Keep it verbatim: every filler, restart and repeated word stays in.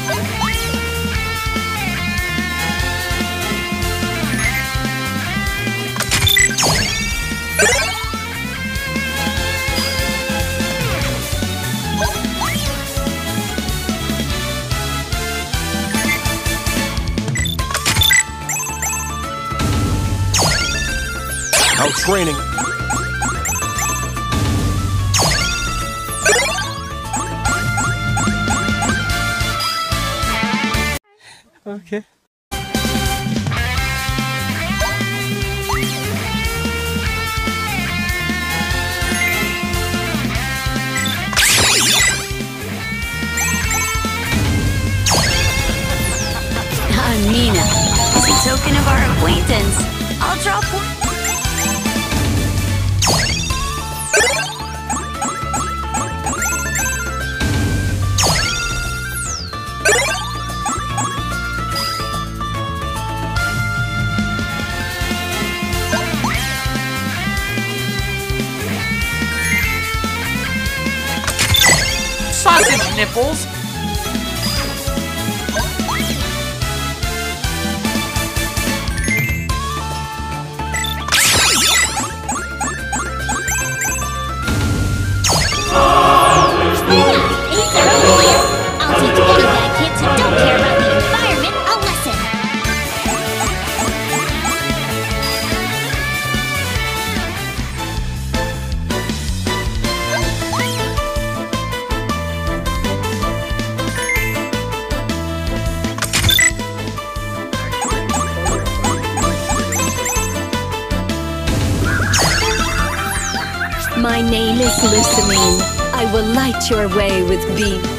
Out training. Okay. I'm Nina. As a token of our acquaintance, I'll drop one. Sausage nipples! I'll teach any bad kids who don't care about the environment a lesson. My name is Lusamine. I will light your way with beams.